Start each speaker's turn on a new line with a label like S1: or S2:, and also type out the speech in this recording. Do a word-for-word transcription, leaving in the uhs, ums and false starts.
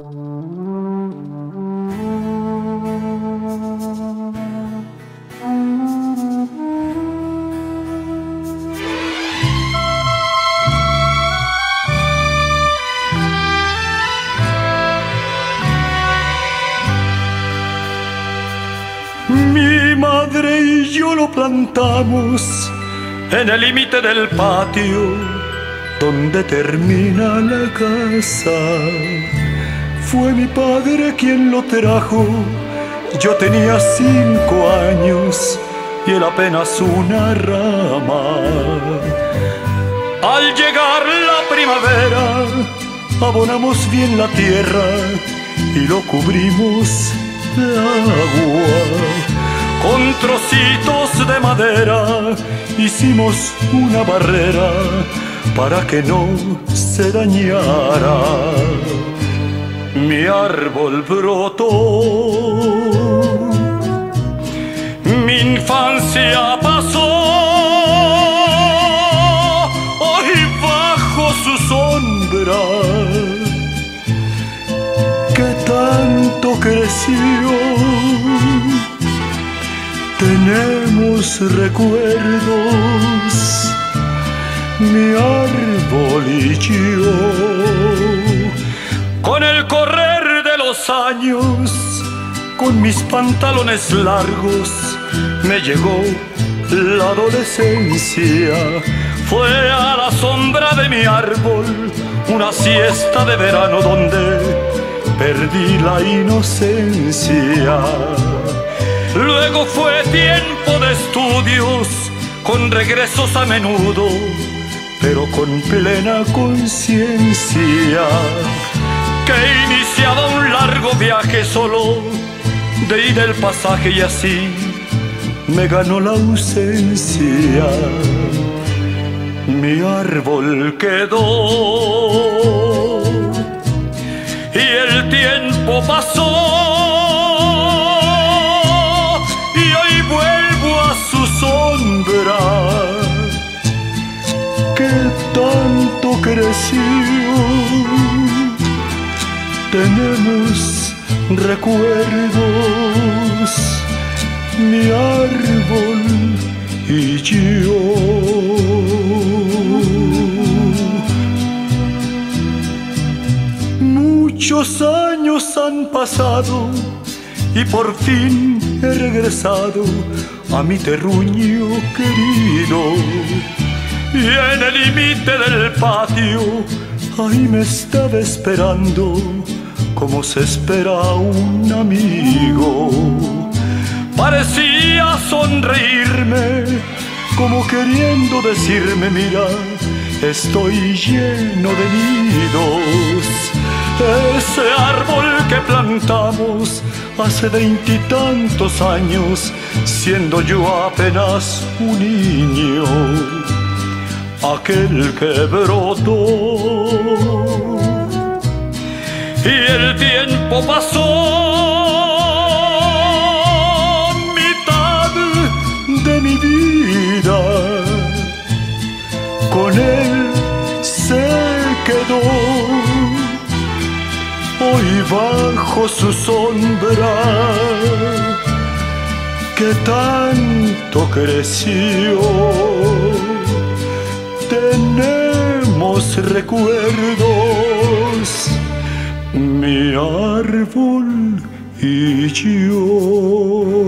S1: Mi madre y yo lo plantamos en el límite del patio donde termina la casa. Fue mi padre quien lo trajo, yo tenía cinco años y él apenas una rama. Al llegar la primavera, abonamos bien la tierra y lo cubrimos de agua. Con trocitos de madera hicimos una barrera para que no se dañara. Mi árbol brotó, mi infancia pasó, hoy bajo su sombra que tanto creció. Tenemos recuerdos, mi árbol y yo. Con el correr de los años, con mis pantalones largos, me llegó la adolescencia. Fue a la sombra de mi árbol una siesta de verano donde perdí la inocencia. Luego fue tiempo de estudios, con regresos a menudo, pero con plena conciencia, que iniciaba un largo viaje solo de ida el pasaje y así me ganó la ausencia. Mi árbol quedó y el tiempo pasó. Que tanto creció, tenemos recuerdos, mi árbol y yo. Muchos años han pasado y por fin he regresado a mi terruño querido. Y en el límite del patio, ahí me estaba esperando, como se espera a un amigo. Parecía sonreírme, como queriendo decirme, mira, estoy lleno de nidos. Ese árbol que plantamos hace veintitantos años, siendo yo apenas un niño, aquel que brotó. Y el tiempo pasó, mitad de mi vida con él se quedó. Hoy bajo su sombra que tanto creció, tenemos recuerdos, mi árbol y yo.